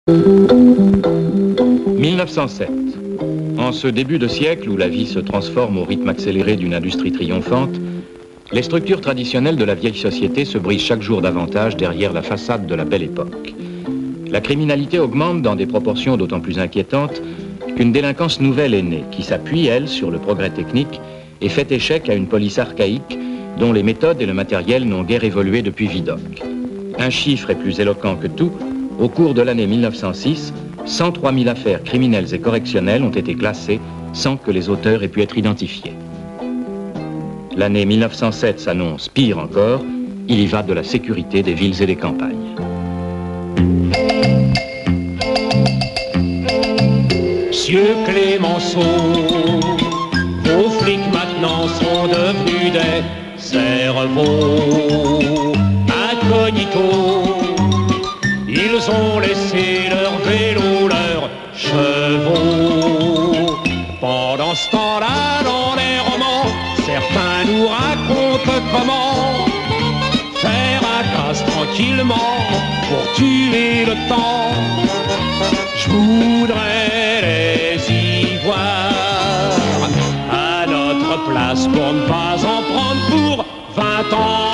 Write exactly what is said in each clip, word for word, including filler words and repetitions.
mille neuf cent sept. En ce début de siècle où la vie se transforme au rythme accéléré d'une industrie triomphante, les structures traditionnelles de la vieille société se brisent chaque jour davantage derrière la façade de la belle époque. La criminalité augmente dans des proportions d'autant plus inquiétantes qu'une délinquance nouvelle est née, qui s'appuie, elle, sur le progrès technique et fait échec à une police archaïque dont les méthodes et le matériel n'ont guère évolué depuis Vidocq. Un chiffre est plus éloquent que tout. Au cours de l'année mille neuf cent six, cent trois mille affaires criminelles et correctionnelles ont été classées sans que les auteurs aient pu être identifiés. L'année mille neuf cent sept s'annonce pire encore, il y va de la sécurité des villes et des campagnes. Monsieur Clémenceau, vos flics maintenant sont devenus des cerveaux incognito. Ils ont laissé leurs vélos, leurs chevaux. Pendant ce temps-là, dans les romans, certains nous racontent comment faire un casse tranquillement pour tuer le temps. Je voudrais les y voir à notre place pour ne pas en prendre pour vingt ans.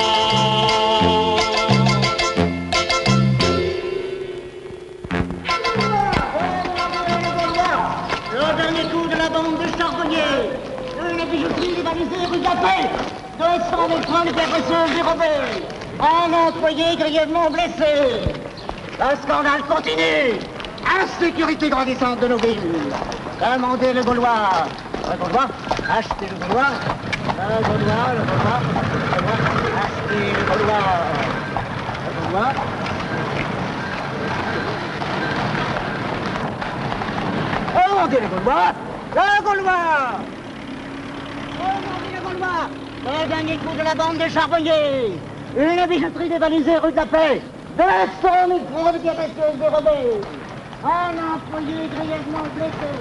Rue de la Paix, deux cent mille francs de précieuse dérobés, un employé grièvement blessé. Le scandale continue. Insécurité grandissante de nos villes. Demandez le Gaulois. Le Gaulois, achetez le Gaulois. Le Gaulois, le Gaulois, le Gaulois, achetez le Gaulois. Le Gaulois. Demandez le Gaulois. Le Gaulois. Le dernier coup de la bande des charbonniers. Une bijouterie dévalisée rue de la Paix. deux cent mille francs de pièces précieuses dérobées. Un employé grièvement blessé.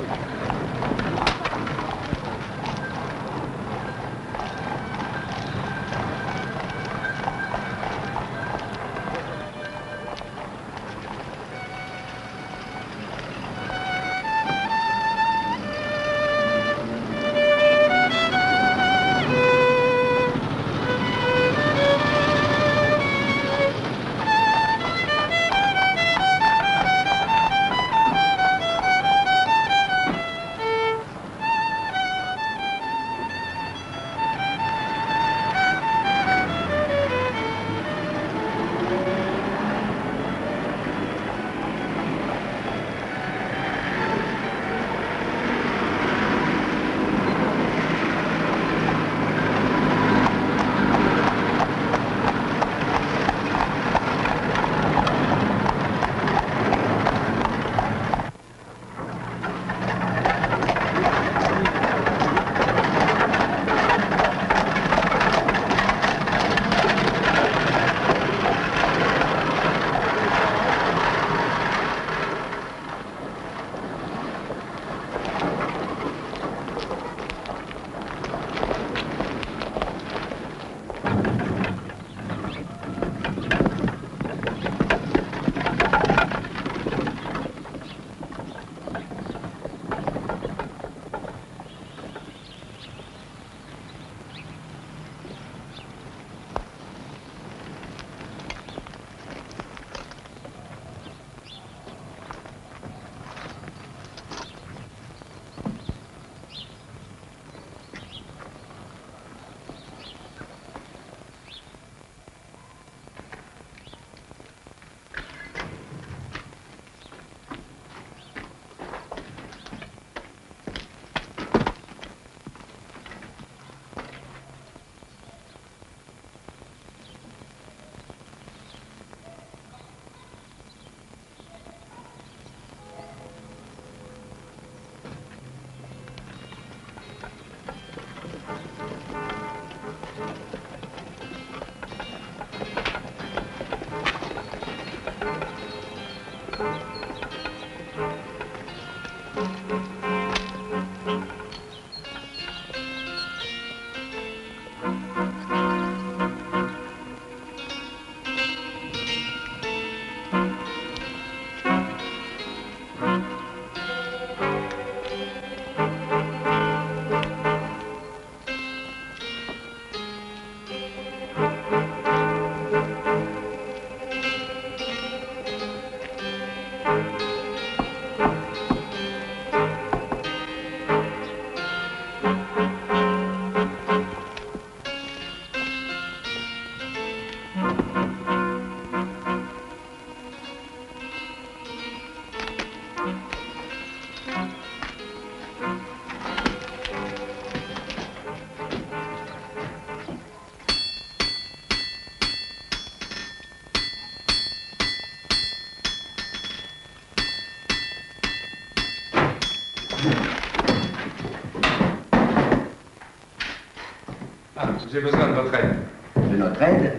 J'ai besoin de votre aide. De notre aide?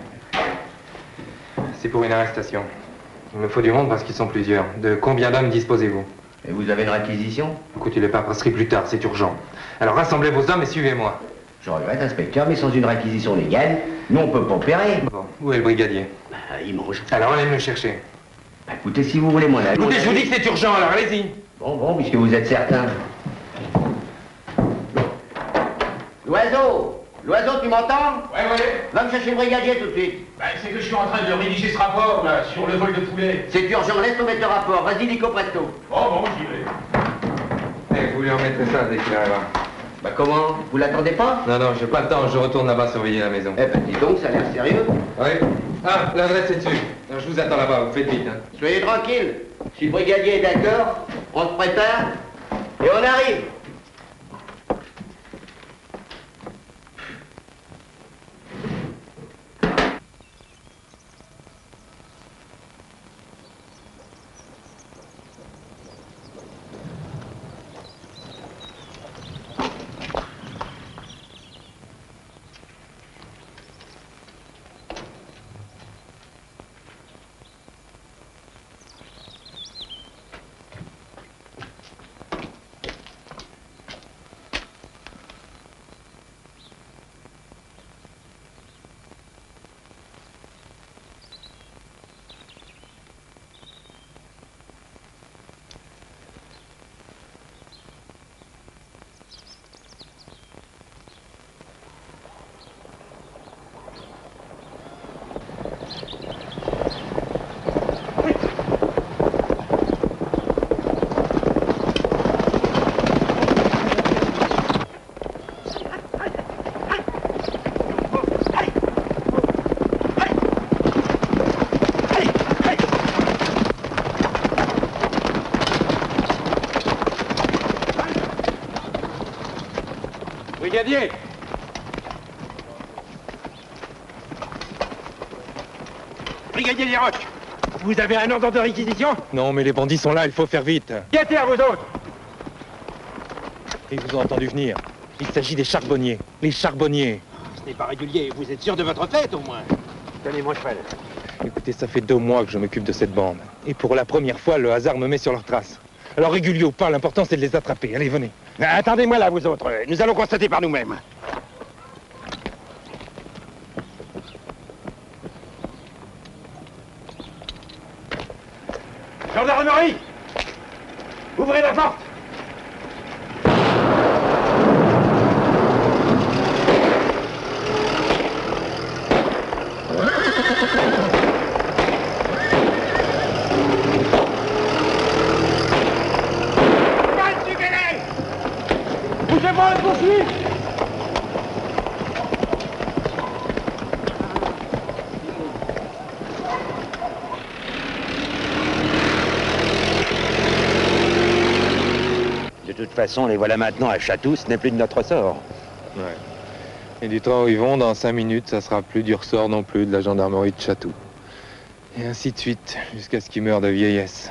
C'est pour une arrestation. Il me faut du monde parce qu'ils sont plusieurs. De combien d'hommes disposez-vous? Et vous avez une réquisition? Écoutez, le pape passerait plus tard, c'est urgent. Alors rassemblez vos hommes et suivez-moi. Je regrette, inspecteur, mais sans une réquisition légale, nous on peut pas opérer. Bon, où est le brigadier? Bah, il mange. Alors allez me le chercher. Bah, écoutez, si vous voulez mon avis... Écoutez, je vous dis que c'est urgent, alors allez-y. Bon, bon, puisque vous êtes certain. L'oiseau! L'oiseau, tu m'entends? Ouais, ouais. Va me chercher le brigadier tout de suite. Bah, c'est que je suis en train de rédiger ce rapport, là, sur le vol de poulet. C'est urgent, laisse tomber le rapport. Vas-y, Nico Presto. Bon, bon, j'y vais. Eh, vous lui remettrez ça dès qu'il arrivera. Bah comment? Vous l'attendez pas? Non, non, j'ai pas le temps, je retourne là-bas surveiller la maison. Eh ben dis donc, ça a l'air sérieux. Oui. Ah, l'adresse est dessus. Alors, je vous attends là-bas, vous faites vite. Hein. Soyez tranquille. Si le brigadier est d'accord, on se prépare et on arrive. Brigadier! Brigadier Desroches, vous avez un ordre de réquisition? Non, mais les bandits sont là, il faut faire vite. Qui à terre, vous autres? Ils vous ont entendu venir. Il s'agit des charbonniers. Les charbonniers. Ce n'est pas régulier, vous êtes sûr de votre fête, au moins? Tenez, mon cheval. Écoutez, ça fait deux mois que je m'occupe de cette bande. Et pour la première fois, le hasard me met sur leurs traces. Alors régulier ou pas, l'important c'est de les attraper. Allez, venez. Attendez-moi là, vous autres. Nous allons constater par nous-mêmes. Gendarmerie! Ouvrez la porte! Bougez-moi, je poursuis! De toute façon, les voilà maintenant à Chatou, ce n'est plus de notre sort. Ouais. Et du temps où ils vont, dans cinq minutes, ça sera plus du ressort non plus de la gendarmerie de Chatou. Et ainsi de suite, jusqu'à ce qu'ils meurent de vieillesse.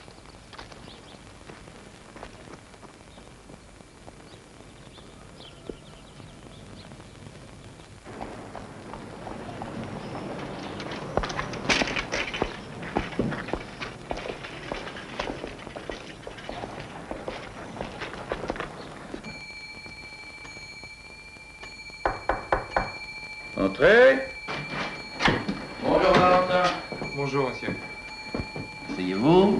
Entrez. Bonjour, Valentin. Bonjour, monsieur. Asseyez-vous.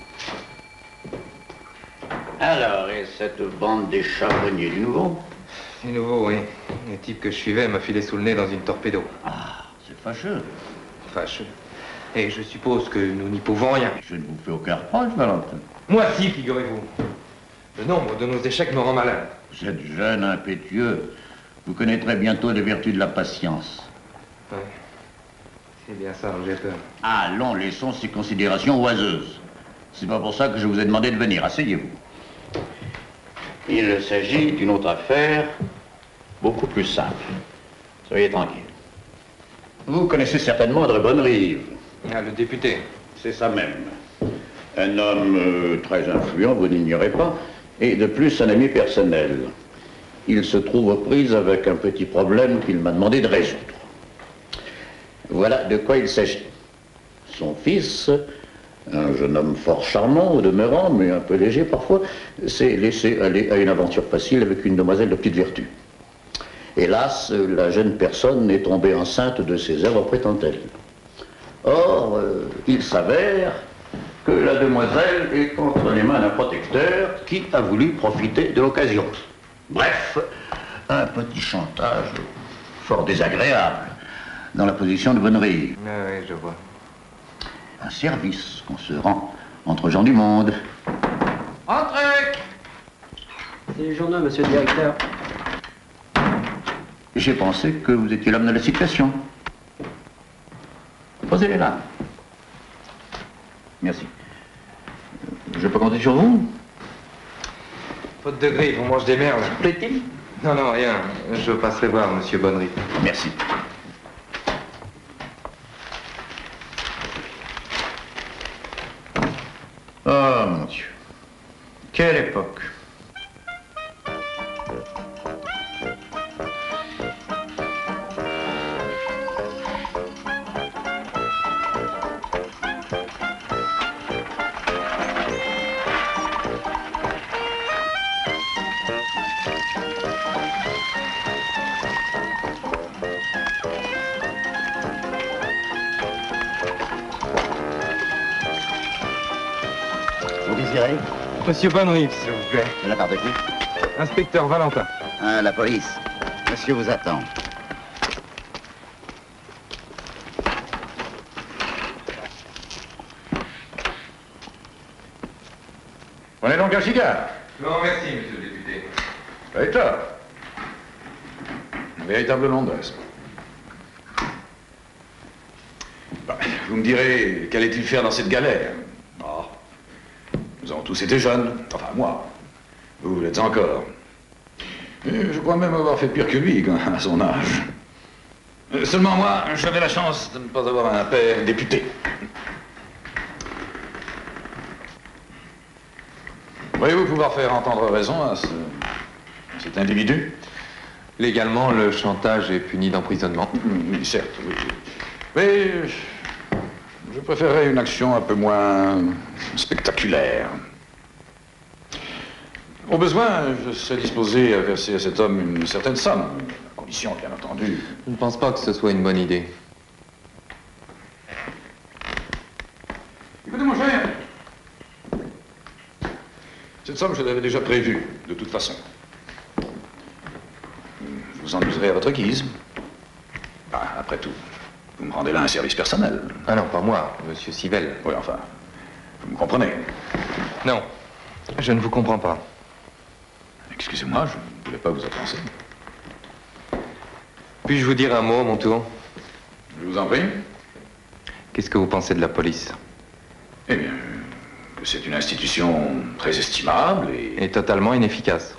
Alors, et cette bande des charbonniers du nouveau? C'est nouveau, oui. Le type que je suivais m'a filé sous le nez dans une torpédo. Ah, c'est fâcheux. Fâcheux. Et je suppose que nous n'y pouvons rien. Je ne vous fais aucun reproche, Valentin. Moi si, figurez-vous. Le nombre de nos échecs me rend malade. Vous êtes jeune, impétueux. Vous connaîtrez bientôt les vertus de la patience. Oui. C'est bien ça, j'ai peur. Allons, laissons ces considérations oiseuses. C'est pas pour ça que je vous ai demandé de venir. Asseyez-vous. Il s'agit d'une autre affaire, beaucoup plus simple. Soyez tranquille. Vous connaissez certainement André Bonnerive. Ah, le député. C'est ça même. Un homme euh, très influent, vous n'ignorez pas, et de plus un ami personnel. Il se trouve aux prises avec un petit problème qu'il m'a demandé de résoudre. Voilà de quoi il s'agit. Son fils, un jeune homme fort charmant au demeurant, mais un peu léger parfois, s'est laissé aller à une aventure facile avec une demoiselle de petite vertu. Hélas, la jeune personne est tombée enceinte de ses œuvres, prétend-elle. Or, euh, il s'avère que la demoiselle est entre les mains d'un protecteur qui a voulu profiter de l'occasion. Bref, un petit chantage fort désagréable dans la position de Bonnerive. Ah oui, je vois. Un service qu'on se rend entre gens du monde. Entrez! C'est les journaux, monsieur le directeur. J'ai pensé que vous étiez l'homme de la situation. Posez-les là. Merci. Je peux compter sur vous? Faute de grille, on mange des merles. Plaît-il? Non, non, rien. Je passerai voir monsieur Bonnerive. Merci. Oh, mon Dieu. Quelle époque. Vous désirez? Monsieur Bonnerive, s'il vous plaît. De la part de qui? Inspecteur Valentin. Ah, la police. Monsieur vous attend. Prenez donc un cigare. Non, merci, monsieur le député. Pas tort. Une véritable Londresse. Bah, vous me direz, qu'allait-il faire dans cette galère? Oh, nous avons tous été jeunes. Enfin, moi. Vous, vous l'êtes encore. Et je crois même avoir fait pire que lui, quand- à son âge. Euh, Seulement moi, j'avais la chance de ne pas avoir un père député. Voyez-vous pouvoir faire entendre raison à, ce, à cet individu? Légalement, le chantage est puni d'emprisonnement. Oui, certes, oui. Mais je préférerais une action un peu moins spectaculaire. Au besoin, je serais disposé à verser à cet homme une certaine somme, à condition, bien entendu. Je ne pense pas que ce soit une bonne idée. Écoutez, mon cher, cette somme, je l'avais déjà prévue, de toute façon. Je vous en userai à votre guise. Ah, après tout, vous me rendez là un service personnel. Ah non, pas moi, monsieur Sivelle. Oui, enfin, vous me comprenez. Non, je ne vous comprends pas. Excusez-moi, je ne voulais pas vous offenser. Puis-je vous dire un mot, à mon tour? Je vous en prie. Qu'est-ce que vous pensez de la police? Eh bien, que c'est une institution très estimable et... Et totalement inefficace.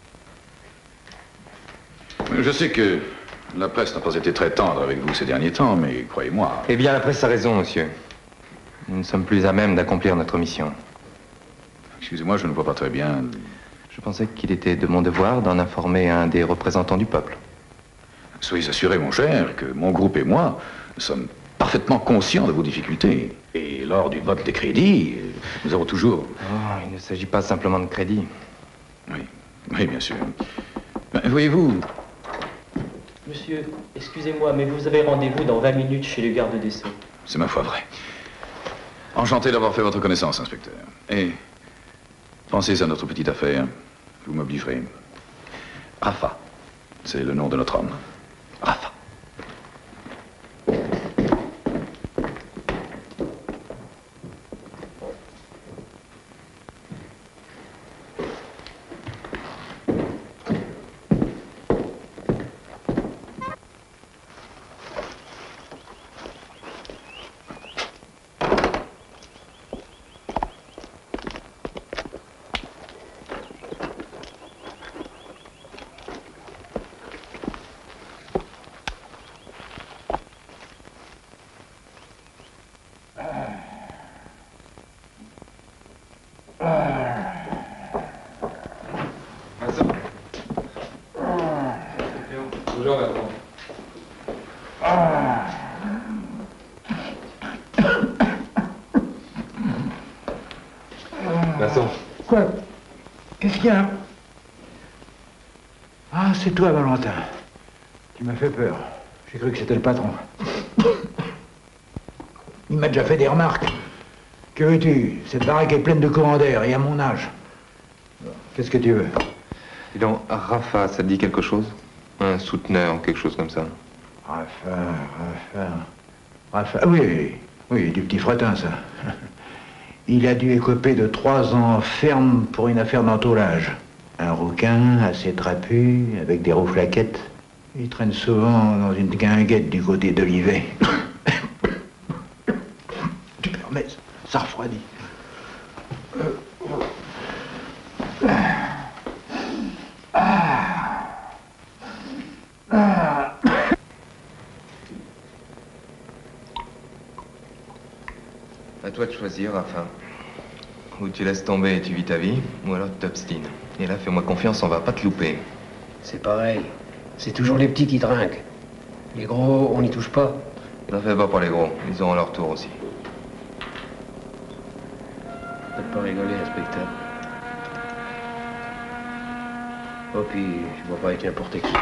Je sais que la presse n'a pas été très tendre avec vous ces derniers temps, mais croyez-moi... Eh bien, la presse a raison, monsieur. Nous ne sommes plus à même d'accomplir notre mission. Excusez-moi, je ne vois pas très bien... Je pensais qu'il était de mon devoir d'en informer un des représentants du peuple. Soyez assuré, mon cher, que mon groupe et moi sommes parfaitement conscients de vos difficultés. Et lors du vote des crédits, nous avons toujours... Oh, il ne s'agit pas simplement de crédit. Oui, oui, bien sûr. Ben, voyez-vous... Monsieur, excusez-moi, mais vous avez rendez-vous dans vingt minutes chez le garde des Sceaux. C'est ma foi vrai. Enchanté d'avoir fait votre connaissance, inspecteur. Et pensez à notre petite affaire. Vous m'obligerez. Rafa, c'est le nom de notre homme. Rafa. Vincent. Toujours Vincent. Vincent. Quoi? Qu'est-ce qu'il y a? Ah, c'est toi, Valentin. Tu m'as fait peur. J'ai cru que c'était le patron. Il m'a déjà fait des remarques. Que veux-tu? Cette baraque est pleine de courants d'air, et à mon âge. Qu'est-ce que tu veux? Dis donc, Rafa, ça te dit quelque chose? Un souteneur, quelque chose comme ça. Rafa, Rafa... Rafa... Oui, oui, oui, du petit fretin, ça. Il a dû écoper de trois ans ferme pour une affaire d'entourage. Un rouquin, assez trapu, avec des rouflaquettes. Il traîne souvent dans une guinguette du côté d'Olivet. Tu permets, ça refroidit. Ah. Ah. À toi de choisir, Rafa. Ou tu laisses tomber et tu vis ta vie, ou alors tu t'obstines. Et là, fais-moi confiance, on va pas te louper. C'est pareil. C'est toujours les petits qui trinquent. Les gros, on n'y touche pas. N'en fais pas pour les gros, ils auront leur tour aussi. Faites pas rigoler, inspecteur. Oh, puis, je vois pas avec n'importe qui.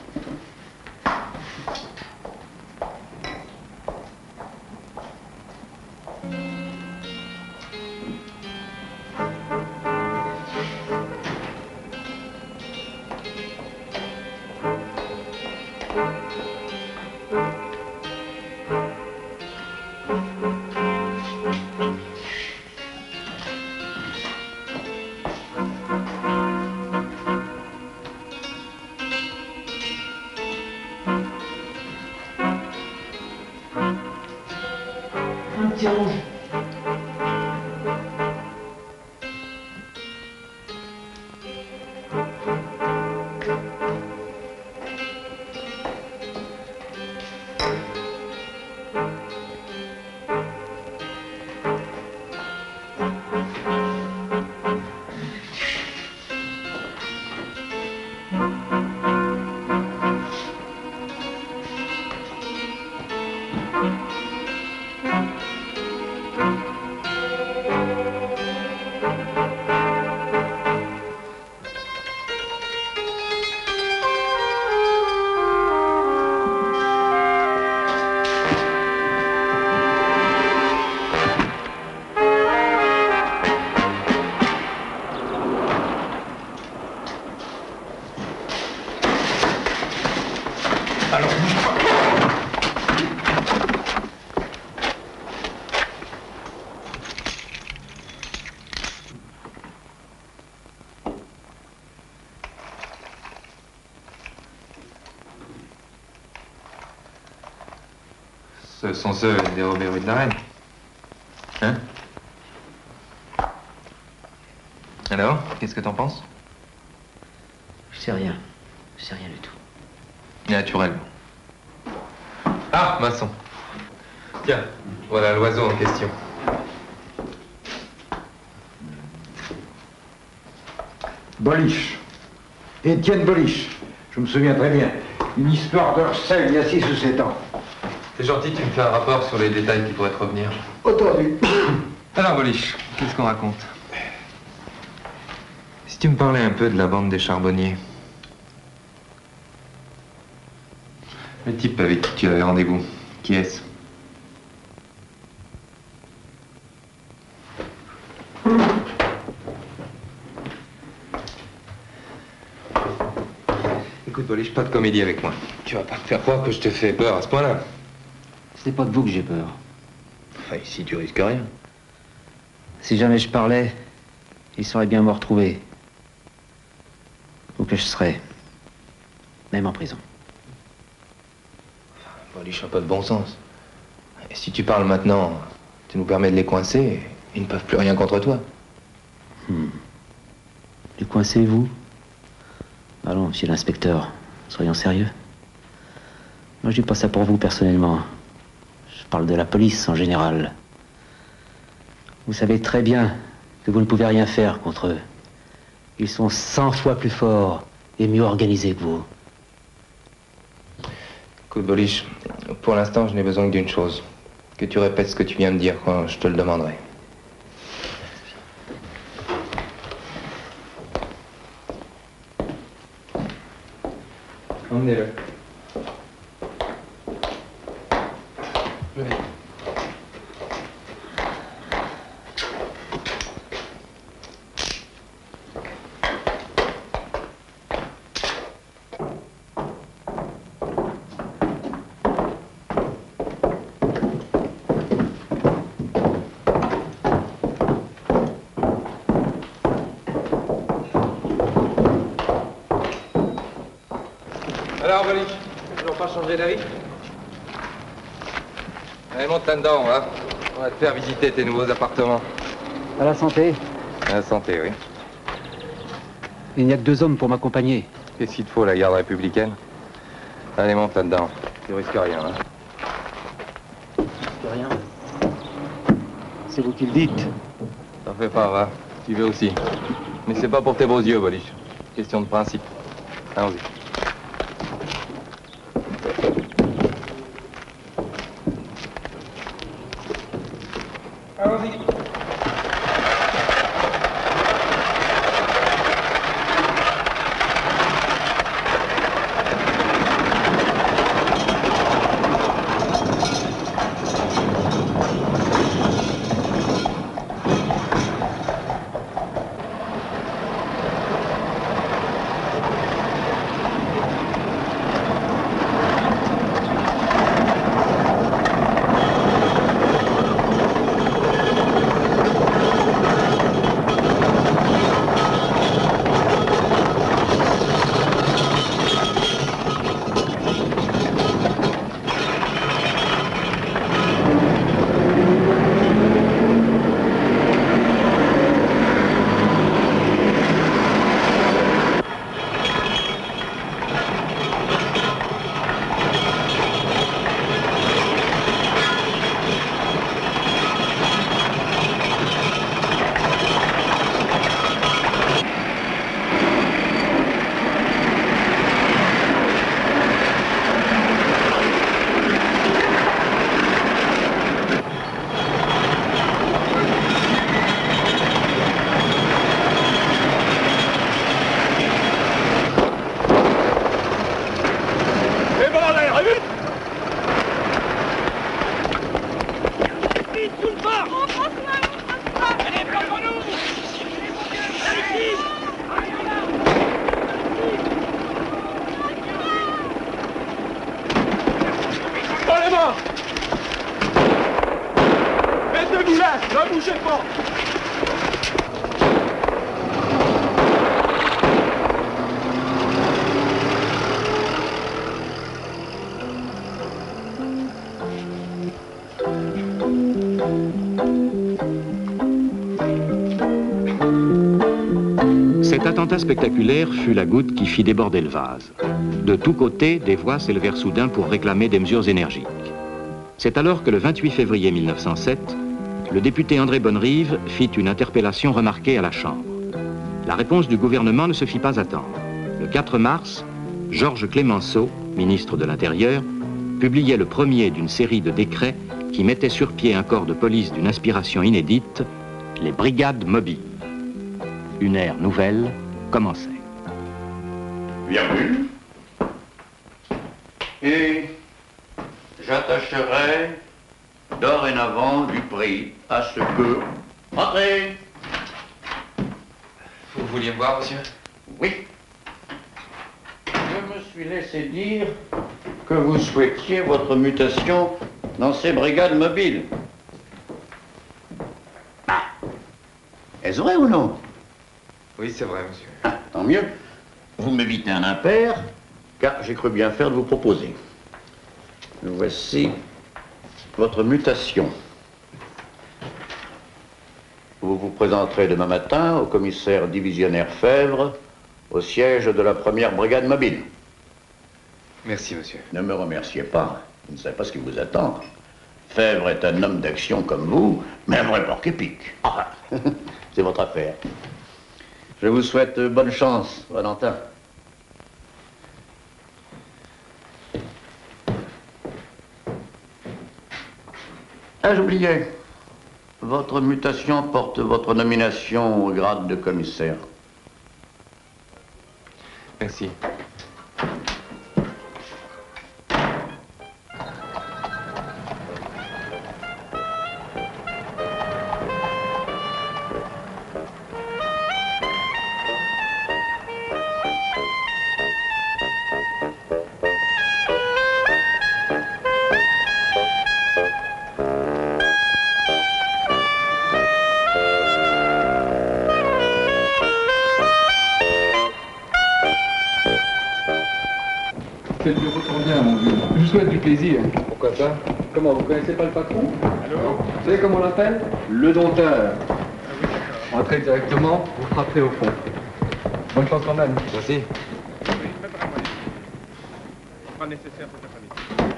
Ce sont ceux dérobés rue de la Reine. Hein? Alors, qu'est-ce que t'en penses? Je sais rien. Je sais rien du tout. Naturellement. Ah, maçon. Tiens, voilà l'oiseau en question. Boliche. Étienne Boliche. Je me souviens très bien. Une histoire d'Orsay il y a six ou sept ans. C'est gentil, tu me fais un rapport sur les détails qui pourraient te revenir. Entendu. Alors, Boliche, qu'est-ce qu'on raconte? Si tu me parlais un peu de la bande des charbonniers. Le type avec qui tu avais rendez-vous, qui est-ce? Écoute, Boliche, pas de comédie avec moi. Tu vas pas me faire croire que je te fais peur à ce point-là. Ce n'est pas de vous que j'ai peur. Enfin, ici, tu risques rien. Si jamais je parlais, il saurait bien me retrouver. Où que je serais. Même en prison. Boliche, un peu de bon sens. Et si tu parles maintenant, tu nous permets de les coincer, et ils ne peuvent plus rien contre toi. Hmm. Les coincer, vous? Allons, monsieur l'inspecteur, soyons sérieux. Moi, je dis pas ça pour vous, personnellement. Je parle de la police, en général. Vous savez très bien que que vous ne pouvez rien faire contre eux. Ils sont cent fois plus forts et mieux organisés que vous. Écoute, Boliche, pour l'instant, je n'ai besoin que d'une chose. Que tu répètes ce que tu viens de dire quand je te le demanderai. Emmenez-le. Venez. Alors, Boliche, toujours pas changé d'avis? Allez, monte là-dedans, on va. On va te faire visiter tes nouveaux appartements. À la santé. À la santé, oui. Il n'y a que deux hommes pour m'accompagner. Qu'est-ce qu'il te faut, la garde républicaine? Allez, monte là-dedans. Tu risques rien, hein. Je rien. C'est vous qui le dites. T'en fais pas, va. Tu veux aussi. Mais c'est pas pour tes beaux yeux, Boliche. Question de principe. Allons-y. Allons-y. Mettez-vous là, ne bougez pas. Cet attentat spectaculaire fut la goutte qui fit déborder le vase. De tous côtés, des voix s'élevèrent soudain pour réclamer des mesures énergiques. C'est alors que le vingt-huit février mille neuf cent sept, le député André Bonnerive fit une interpellation remarquée à la Chambre. La réponse du gouvernement ne se fit pas attendre. Le quatre mars, Georges Clemenceau, ministre de l'Intérieur, publiait le premier d'une série de décrets qui mettaient sur pied un corps de police d'une inspiration inédite, les brigades mobiles. Une ère nouvelle commençait. Bienvenue. Et j'attacherai dorénavant du prix à ce que... Entrez. Vous vouliez me voir, monsieur? Oui. Je me suis laissé dire que vous souhaitiez votre mutation dans ces brigades mobiles. Ah. Est-ce vrai ou non? Oui, c'est vrai, monsieur. Ah, tant mieux. Vous m'évitez un impair, car j'ai cru bien faire de vous proposer. Voici votre mutation. Vous vous présenterez demain matin au commissaire divisionnaire Fèvre, au siège de la première brigade mobile. Merci, monsieur. Ne me remerciez pas. Vous ne savez pas ce qui vous attend. Fèvre est un homme d'action comme vous, mais un vrai porc-épic. Ah, c'est votre affaire. Je vous souhaite bonne chance, Valentin. Ah, j'oubliais. Votre mutation porte votre nomination au grade de commissaire. Merci. C'est le bureau tourne bien, mon vieux. Je vous souhaite du plaisir. Pourquoi ça? Comment, vous connaissez pas le patron? Allô? Vous savez comment on l'appelle? Le dompteur. Entrez directement, vous frapperez au fond. Bonne chance quand même. Merci. Pas nécessaire pour ta famille.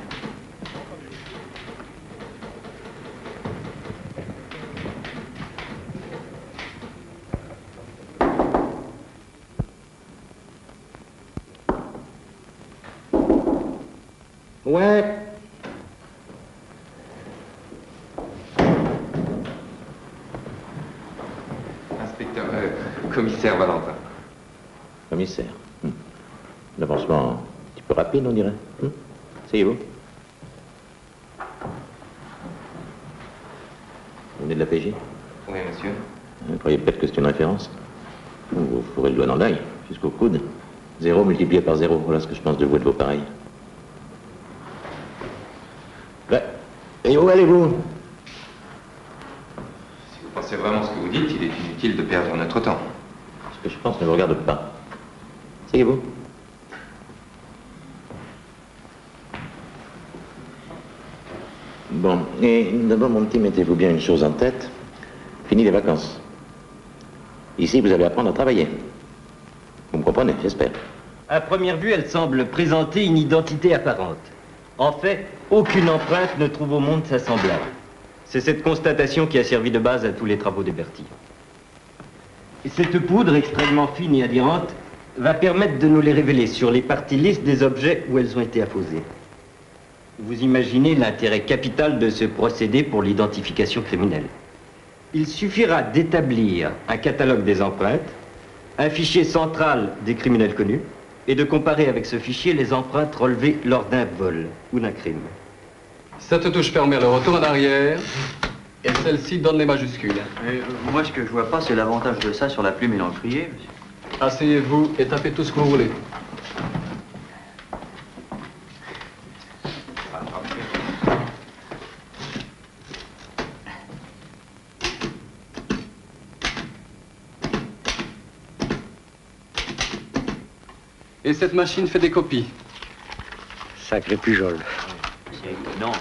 Ouais. Inspecteur, euh, commissaire Valentin. Commissaire. Hum. L'avancement un petit peu rapide, on dirait. Hum. Asseyez-vous. Vous venez de la P J? Oui, monsieur. Vous croyez peut-être que c'est une référence? Vous ferez le doigt dans l'œil, jusqu'au coude. Zéro multiplié par zéro, voilà ce que je pense de vous et de vos pareils. Ouais. Et où allez-vous? Si vous pensez vraiment ce que vous dites, il est inutile de perdre notre temps. Ce que je pense ne vous regarde pas. Asseyez-vous. Bon, et d'abord, mon petit, mettez-vous bien une chose en tête. Fini les vacances. Ici, vous allez apprendre à travailler. Vous me comprenez, j'espère. À première vue, elle semble présenter une identité apparente. En fait, aucune empreinte ne trouve au monde sa semblable. C'est cette constatation qui a servi de base à tous les travaux des Berthier. Et cette poudre extrêmement fine et adhérente va permettre de nous les révéler sur les parties lisses des objets où elles ont été apposées. Vous imaginez l'intérêt capital de ce procédé pour l'identification criminelle. Il suffira d'établir un catalogue des empreintes, un fichier central des criminels connus, et de comparer avec ce fichier les empreintes relevées lors d'un vol ou d'un crime. Ça te touche, permet le retour en arrière, et celle-ci donne les majuscules. Mais, euh, moi, ce que je vois pas, c'est l'avantage de ça sur la plume et l'encrier, monsieur. Asseyez-vous et tapez tout ce que vous voulez. Et cette machine fait des copies. Sacré pujol. C'est étonnant.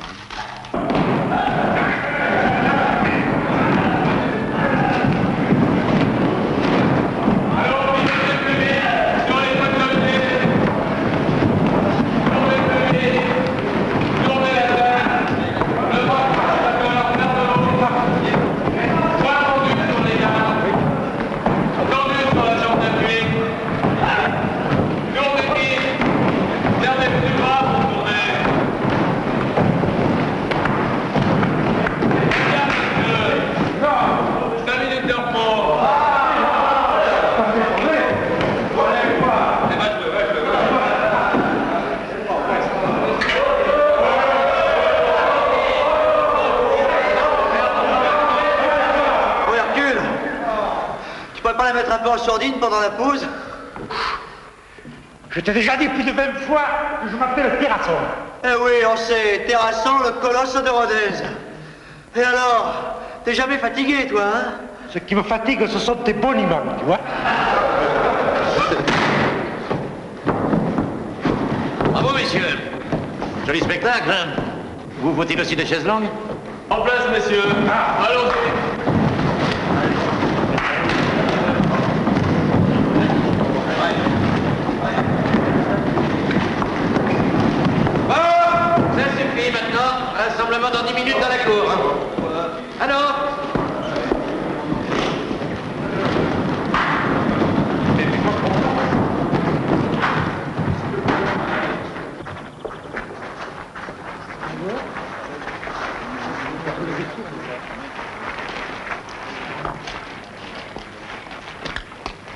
Un peu en sourdine pendant la pause. Je t'ai déjà dit plus de vingt fois que je m'appelle Terrasson. Eh oui, on sait, Terrasson, le colosse de Rodez. Et alors, t'es jamais fatigué, toi, hein? Ce qui me fatigue, ce sont tes boniments, tu vois. Bravo, messieurs. Joli spectacle, hein? Vous faut-il aussi des chaises longues? En place, messieurs. Ah, allons-y. Maintenant, rassemblement dans dix minutes dans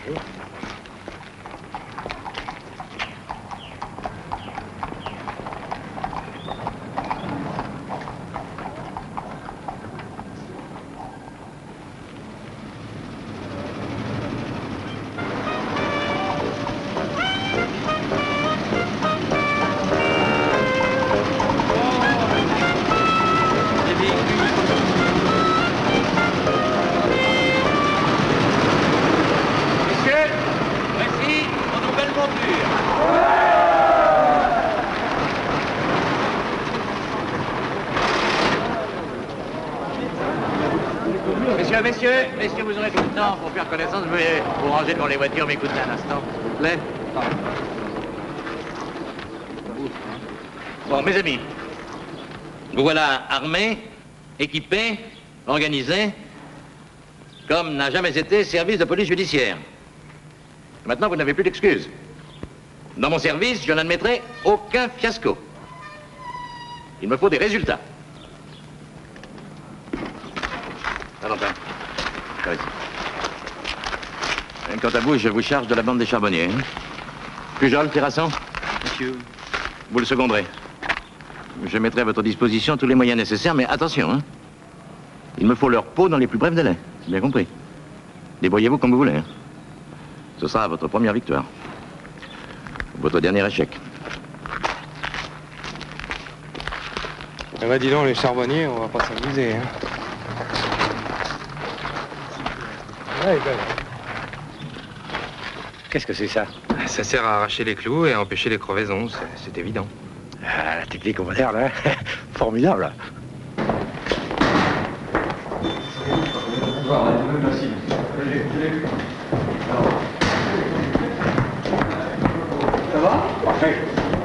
Messieurs, messieurs, messieurs, vous aurez tout le temps pour faire connaissance. Je vais vous ranger devant les voitures, m'écoutez un instant, s'il vous plaît. Bon, mes amis, vous voilà armés, équipés, organisés, comme n'a jamais été service de police judiciaire. Maintenant, vous n'avez plus d'excuses. Dans mon service, je n'admettrai aucun fiasco. Il me faut des résultats. Valentin, par ici. Et quant à vous, je vous charge de la bande des charbonniers. Hein? Pujol, Terrasson? Monsieur. Vous le seconderez. Je mettrai à votre disposition tous les moyens nécessaires, mais attention, hein. Il me faut leur peau dans les plus brefs délais. C'est bien compris. Débrouillez-vous comme vous voulez. Hein. Ce sera votre première victoire. Votre dernier échec. Eh ben dis donc, les charbonniers, on va pas s'amuser, hein. Ouais, ben. Qu'est-ce que c'est ça? Ça sert à arracher les clous et à empêcher les crevaisons, c'est évident. Ah, la technique moderne, hein. Formidable. Ça va? Parfait.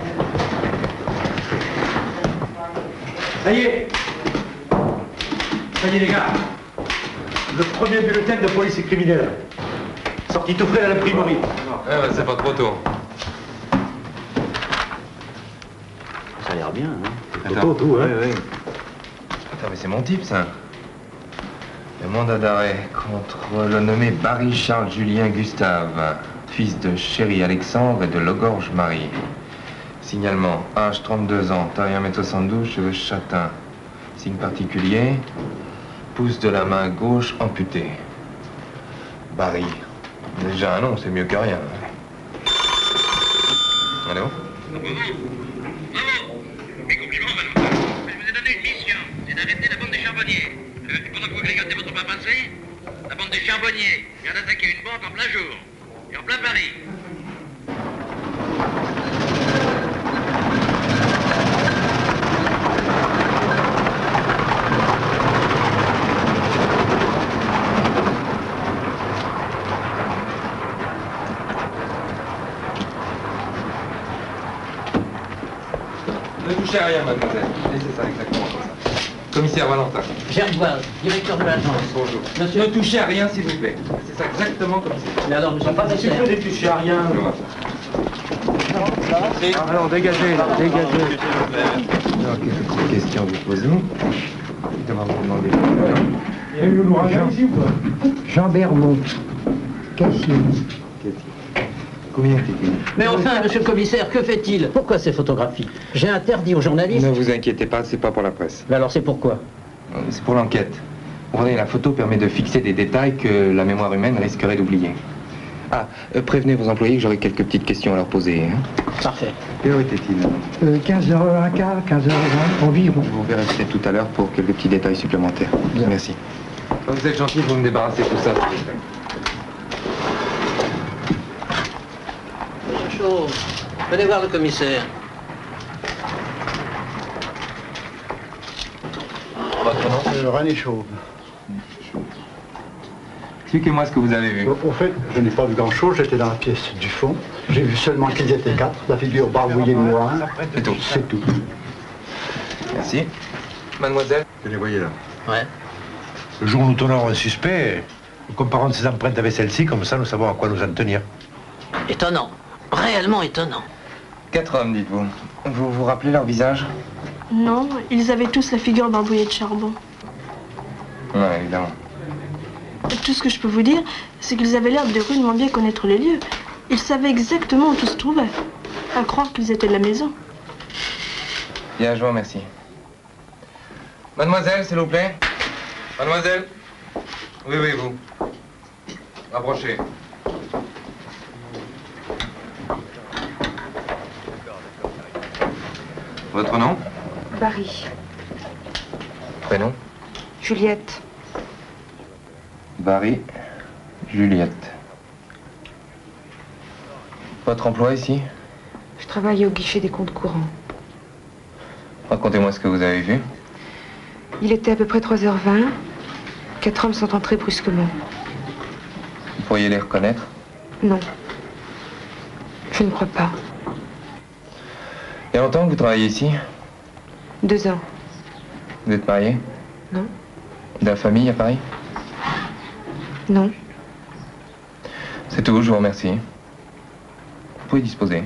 Ça y est. Ça y est, les gars. Le premier bulletin de police et criminelle. Sorti tout frais à l'imprimerie. Ah bah, c'est pas trop tôt. Ça a l'air bien, hein. Attends, tout, hein. oui, oui. Attends, mais c'est mon type, ça. Le mandat d'arrêt contre le nommé Barry Charles Julien Gustave, fils de Chéri Alexandre et de Logorge Marie. Signalement, âge trente-deux ans, taille un mètre soixante-douze, cheveux châtains. Signe particulier, pouce de la main gauche amputé. Barry. Déjà un nom, c'est mieux que rien. Allô? Mes compliments, Valentin. Je vous ai donné une mission, c'est d'arrêter la bande des charbonniers. Euh, pendant que vous grigotez votre pas passé, la bande des charbonniers vient d'attaquer une banque en plein jour, et en plein Paris. Ne touchez à rien, mademoiselle. Laissez ça exactement comme ça. Commissaire Valentin. Gerboise, directeur de l'agence. Bonjour. Monsieur... Ne touchez à rien, s'il vous plaît. C'est ça exactement comme ça. Mais alors, monsieur, pas Il suffit de toucher à rien. Alors, dégagez, là, dégagez. Alors, quelques questions à vous poser. Évidemment, vous demandez. Il y a eu l'ouragan ici ou pas? Jean Bermond. Cassier. Combien était-il? Mais enfin, monsieur le commissaire, que fait-il? Pourquoi ces photographies? J'ai interdit aux journalistes. Ne vous inquiétez pas, c'est pas pour la presse. Mais alors, c'est pourquoi? C'est pour l'enquête. Regardez, la photo permet de fixer des détails que la mémoire humaine risquerait d'oublier. Ah, euh, prévenez vos employés que j'aurai quelques petites questions à leur poser. Hein. Parfait. Quelle heure était-il? euh, quinze heures quinze, quinze heures vingt environ. Je vous verrai peut-être tout à l'heure pour quelques petits détails supplémentaires. Bien. Merci. Vous êtes gentil, vous me débarrassez de tout ça. Monsieur Chaud, venez voir le commissaire. Votre nom? Euh, René Chauve. Expliquez-moi ce que vous avez vu. Au, au fait, je n'ai pas vu grand-chose, j'étais dans la pièce du fond. J'ai vu seulement qu'ils étaient quatre, la figure barbouillée de noir. C'est tout. C'est tout. Merci. Mademoiselle? Vous les voyez là. Ouais. Le jour où nous tenons un suspect, nous comparons ses empreintes avec celle-ci, comme ça nous savons à quoi nous en tenir. Étonnant. Réellement étonnant. Quatre hommes, dites-vous. Vous vous rappelez leur visage? Non, ils avaient tous la figure barbouillée de charbon. Ouais, évidemment. Tout ce que je peux vous dire, c'est qu'ils avaient l'air de rudement bien connaître les lieux. Ils savaient exactement où tout se trouvait. À croire qu'ils étaient de la maison. Bien, je vous remercie. Mademoiselle, s'il vous plaît. Mademoiselle. Oui, oui, vous. Rapprochez. Votre nom? Barry. Prénom? Juliette. Barry. Juliette. Votre emploi ici? Je travaille au guichet des comptes courants. Racontez-moi ce que vous avez vu. Il était à peu près trois heures vingt. Quatre hommes sont entrés brusquement. Vous pourriez les reconnaître? Non. Je ne crois pas. Il y a longtemps que vous travaillez ici? Deux ans. Vous êtes marié? Non. De la famille à Paris? Non. C'est tout, je vous remercie. Vous pouvez disposer.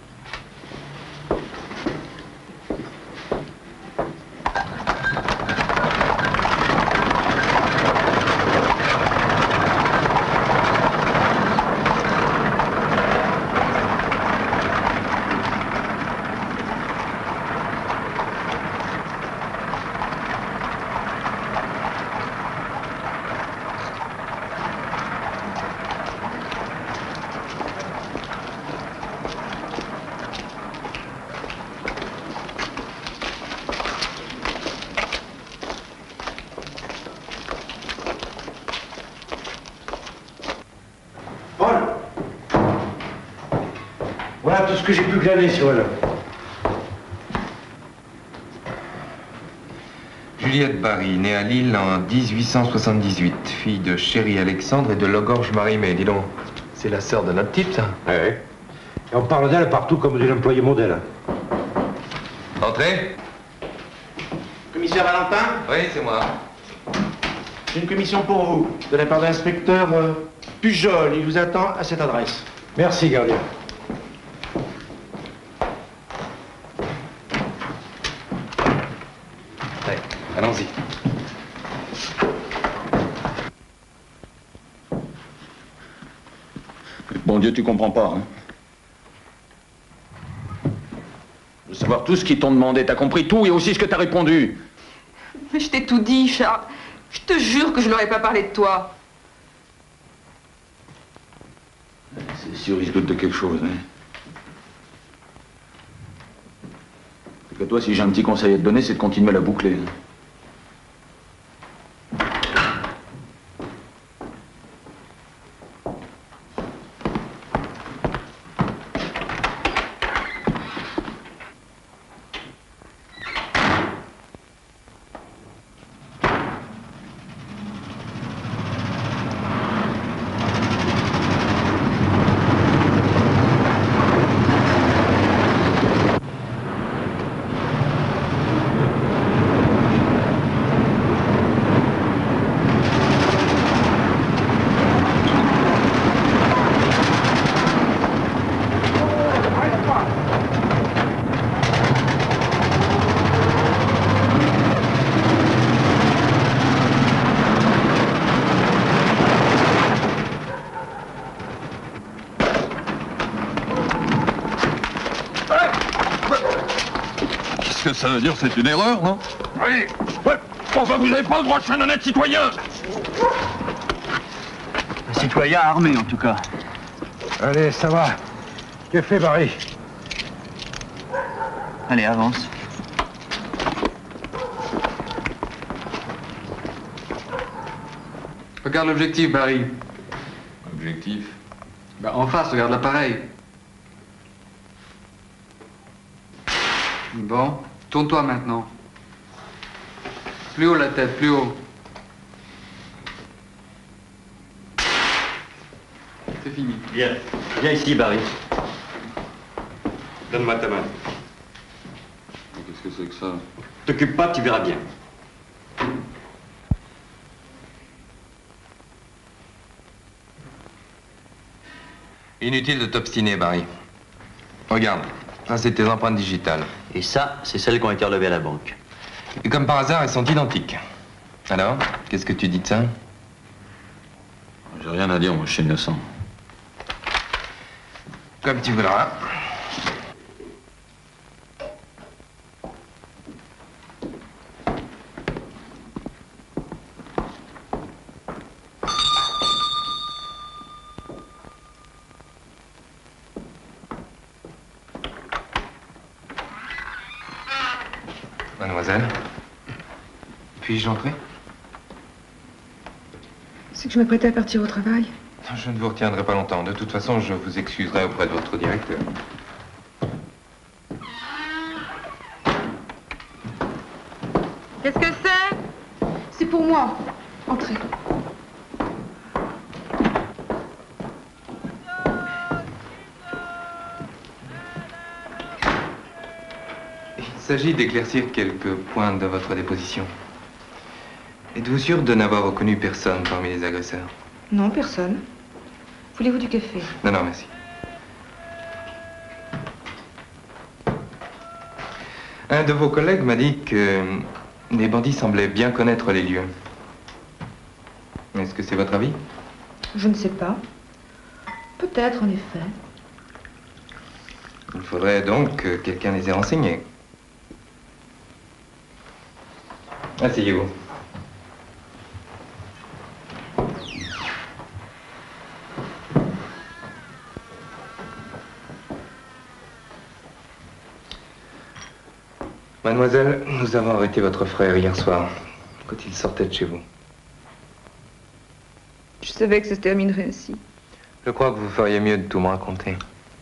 Voilà tout ce que j'ai pu glaner sur elle. Juliette Barry, née à Lille en dix-huit cent soixante-dix-huit, fille de Chéri Alexandre et de Logorge Marie. Mais dis donc, c'est la sœur de notre type, ça? Oui. Et on parle d'elle partout comme d'une employée modèle. Entrez. Commissaire Valentin? Oui, c'est moi. J'ai une commission pour vous, de la part de l'inspecteur euh, Pujol. Il vous attend à cette adresse. Merci, gardien. Allons-y. Bon Dieu, tu comprends pas, hein? De savoir tout ce qu'ils t'ont demandé, t'as compris tout et aussi ce que t'as répondu. Mais je t'ai tout dit, Charles. Je te jure que je n'aurais pas parlé de toi. C'est sûr, ils se doutent de quelque chose, hein? C'est que toi, si j'ai un petit conseil à te donner, c'est de continuer à la boucler. Hein? Qu'est-ce que ça veut dire? C'est une erreur, non? Oui. Ouais. Enfin, vous n'avez pas le droit de faire un honnête citoyen. Un citoyen armé, en tout cas. Allez, ça va. Que fait Barry? Allez, avance. Regarde l'objectif, Barry. Objectif? Bah, en face, regarde l'appareil. Bon, tourne-toi maintenant. Plus haut la tête, plus haut. C'est fini. Viens. Viens ici, Barry. Donne-moi ta main. Qu'est-ce que c'est que ça? T'occupe pas, tu verras bien. Inutile de t'obstiner, Barry. Regarde, ça c'est tes empreintes digitales. Et ça, c'est celles qui ont été relevées à la banque. Et comme par hasard, elles sont identiques. Alors, qu'est-ce que tu dis de ça? J'ai rien à dire, moi, je suis innocent. Comme tu voudras. Mademoiselle, puis-je entrer? C'est que je m'apprêtais à partir au travail. Je ne vous retiendrai pas longtemps. De toute façon, je vous excuserai auprès de votre directeur. Qu'est-ce que c'est? C'est pour moi. Entrez. Il s'agit d'éclaircir quelques points de votre déposition. Êtes-vous sûr de n'avoir reconnu personne parmi les agresseurs? Non, personne. Voulez-vous du café? Non, non, merci. Un de vos collègues m'a dit que les bandits semblaient bien connaître les lieux. Est-ce que c'est votre avis? Je ne sais pas. Peut-être, en effet. Il faudrait donc que quelqu'un les ait renseignés. Asseyez-vous. Mademoiselle, nous avons arrêté votre frère hier soir, quand il sortait de chez vous. Je savais que ça se terminerait ainsi. Je crois que vous feriez mieux de tout me raconter.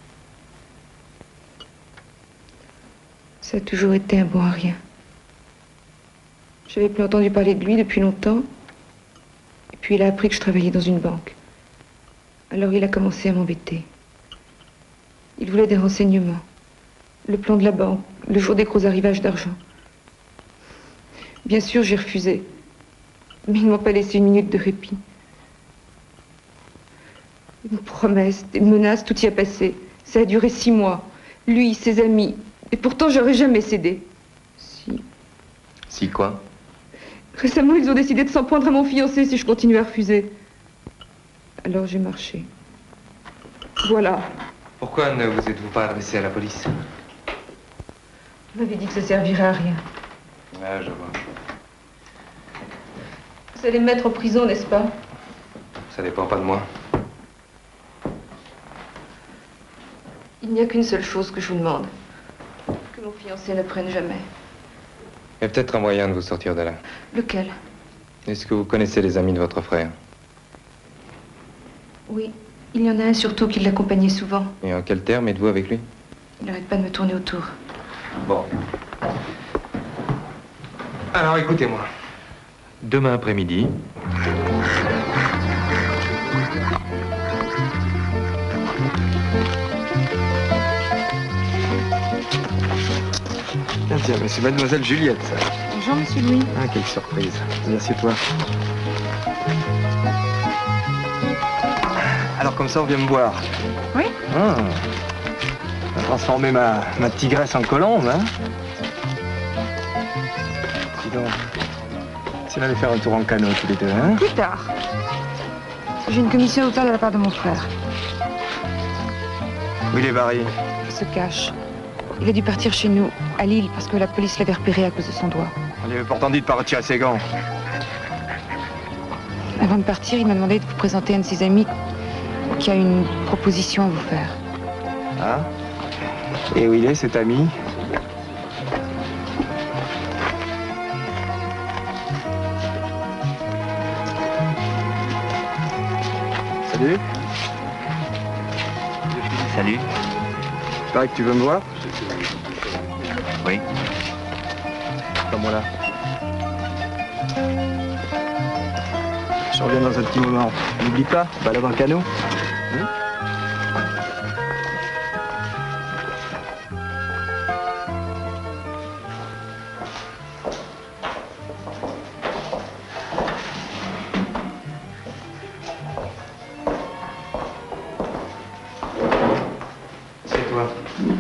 Ça a toujours été un bon à rien. J'avais plus entendu parler de lui depuis longtemps. Et puis il a appris que je travaillais dans une banque. Alors il a commencé à m'embêter. Il voulait des renseignements. Le plan de la banque, le jour des gros arrivages d'argent. Bien sûr, j'ai refusé. Mais ils ne m'ont pas laissé une minute de répit. Une promesse, des menaces, tout y a passé. Ça a duré six mois. Lui, ses amis. Et pourtant, j'aurais jamais cédé. Si. Si quoi? Récemment, ils ont décidé de s'en prendre à mon fiancé si je continuais à refuser. Alors j'ai marché. Voilà. Pourquoi ne vous êtes-vous pas adressé à la police? Vous m'avez dit que ça servirait à rien. Ah, je vois. Vous allez me mettre en prison, n'est-ce pas? Ça dépend pas de moi. Il n'y a qu'une seule chose que je vous demande. Que mon fiancé ne prenne jamais. Il y a peut-être un moyen de vous sortir de là. Lequel? Est-ce que vous connaissez les amis de votre frère? Oui. Il y en a un surtout qui l'accompagnait souvent. Et en quel terme êtes-vous avec lui? Il n'arrête pas de me tourner autour. Bon. Alors écoutez-moi. Demain après-midi, tiens, tiens, mais c'est mademoiselle Juliette, ça. Bonjour, monsieur Louis. Ah, quelle surprise. Assieds-toi. Alors comme ça, on vient me voir. Oui. Ah. On va transformer ma, ma tigresse en colombe, hein. Dis donc, si on allait faire un tour en canot tous les deux, hein. Plus tard. J'ai une commission d'hôtel de la part de mon frère. Où il est barré? Il se cache. Il a dû partir chez nous, à Lille, parce que la police l'avait repéré à cause de son doigt. On lui avait pourtant dit de ne pas retirer ses gants. Avant de partir, il m'a demandé de vous présenter un de ses amis qui a une proposition à vous faire. Ah? Et où il est, cet ami? Salut. Salut. Il paraît que tu veux me voir? Oui. Comme moi là. Je reviens dans un petit moment. N'oublie pas, balade en canot. Hein? C'est toi.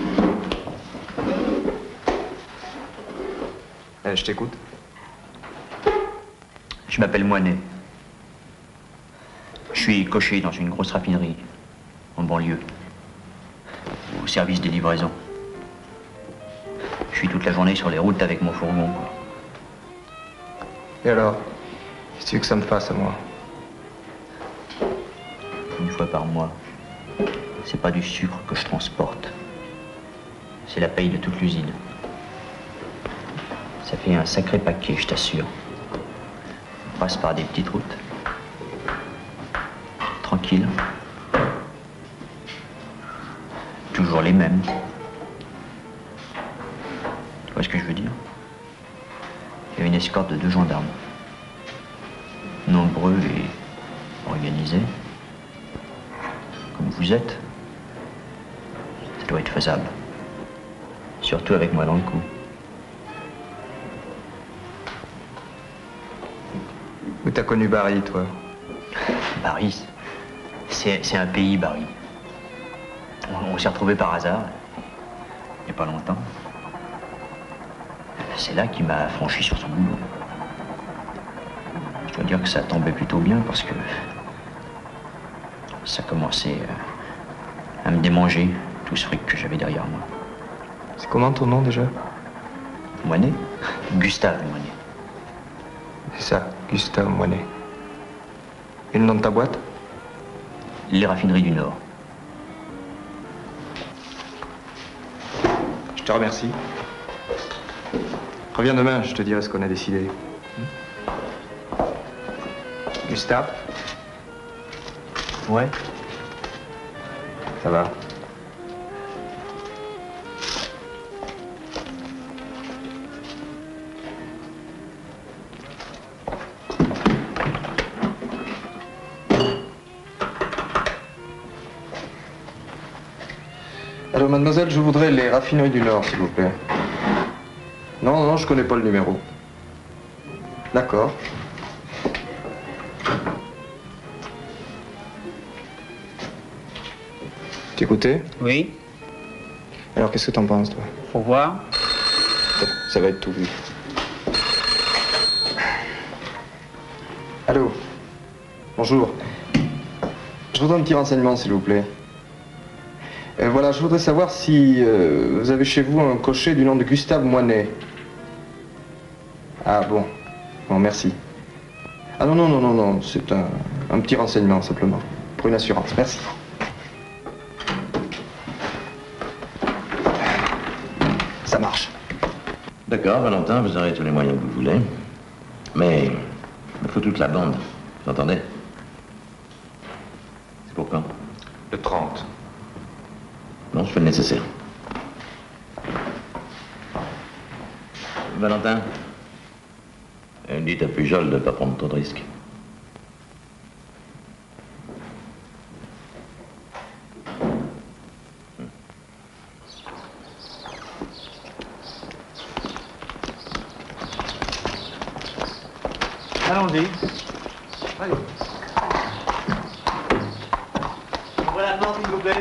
Euh, je t'écoute. Je m'appelle Moinet. Je suis cocher dans une grosse raffinerie, en banlieue, au service des livraisons. Je suis toute la journée sur les routes avec mon fourgon, quoi. Et alors, qu'est-ce que tu veux que ça me fasse à moi? Une fois par mois, c'est pas du sucre que je transporte. C'est la paye de toute l'usine. Ça fait un sacré paquet, je t'assure. On passe par des petites routes. Tranquille. Toujours les mêmes. Tu vois ce que je veux dire? Il y avait une escorte de deux gendarmes. Nombreux et organisés. Comme vous êtes. Ça doit être faisable. Surtout avec moi dans le coup. Où t'as connu Barry, toi? Barry, c'est un pays, Barry. On, on s'est retrouvés par hasard, il n'y a pas longtemps. C'est là qu'il m'a franchi sur son boulot. Je dois dire que ça tombait plutôt bien parce que ça commençait à me démanger, tout ce fric que j'avais derrière moi. C'est comment ton nom déjà? Moinet? Gustave Moinet. C'est ça, Gustave Moinet. Et le nom de ta boîte? Les raffineries du Nord. Je te remercie. Reviens demain, je te dirai ce qu'on a décidé. Gustave? Ouais. Ça va? Alors, mademoiselle, je voudrais les raffineries du Nord, s'il vous plaît. Non, non, je connais pas le numéro. D'accord. T'écoutais? Oui. Alors, qu'est-ce que t'en penses, toi? Faut voir. Ça va être tout vu. Allô? Bonjour. Je voudrais un petit renseignement, s'il vous plaît. Euh, voilà, je voudrais savoir si euh, vous avez chez vous un cocher du nom de Gustave Moinet. Ah bon. Bon, merci. Ah non, non, non, non, non, c'est un, un petit renseignement, simplement. Pour une assurance. Merci. Ça marche. D'accord, Valentin, vous aurez tous les moyens que vous voulez. Mais il me faut toute la bande. Vous entendez? C'est pour quand? Le trente. Non, je fais le nécessaire. Valentin, dites à Pujol de ne pas prendre trop de risques. Allons-y. Allez. Ouvrez la porte, s'il vous plaît.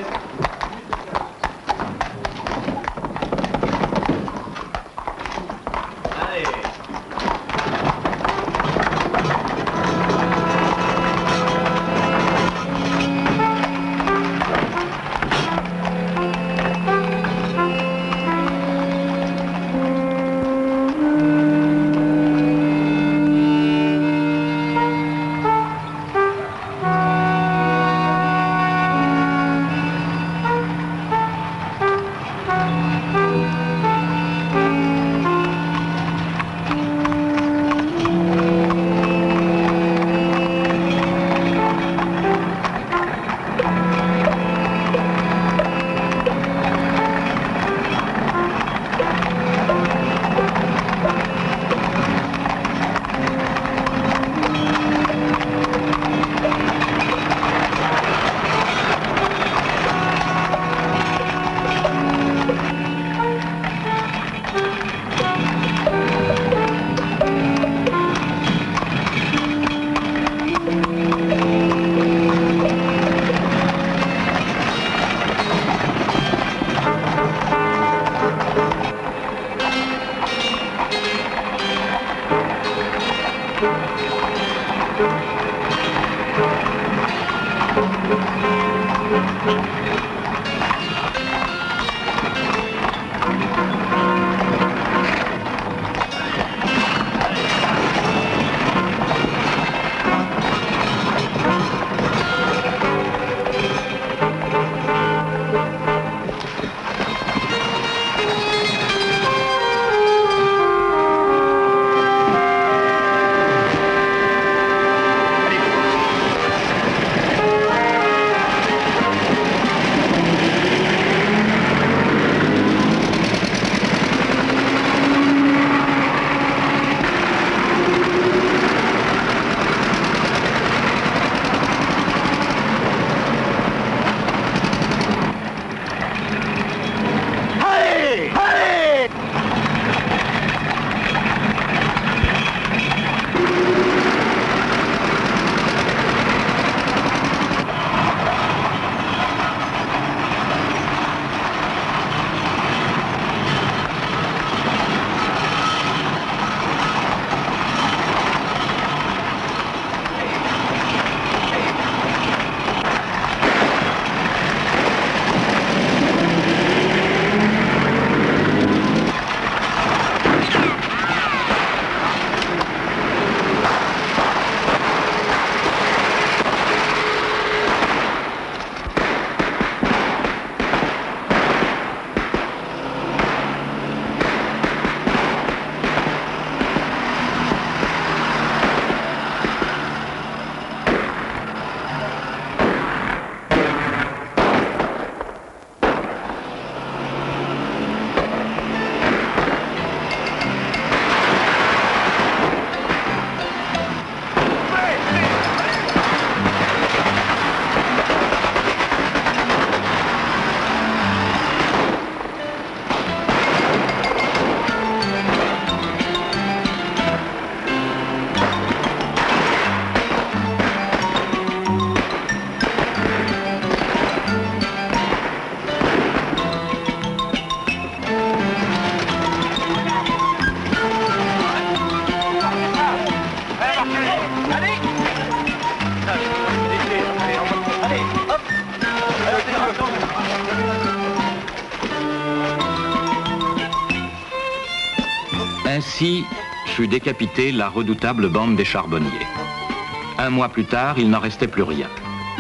Ainsi fut décapitée la redoutable bande des charbonniers. Un mois plus tard, il n'en restait plus rien.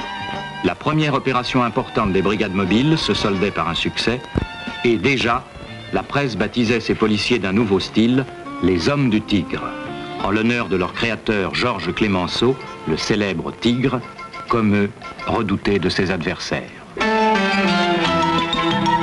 La première opération importante des brigades mobiles se soldait par un succès, et déjà, la presse baptisait ces policiers d'un nouveau style, les hommes du Tigre, en l'honneur de leur créateur Georges Clémenceau, le célèbre Tigre, comme eux, redouté de ses adversaires.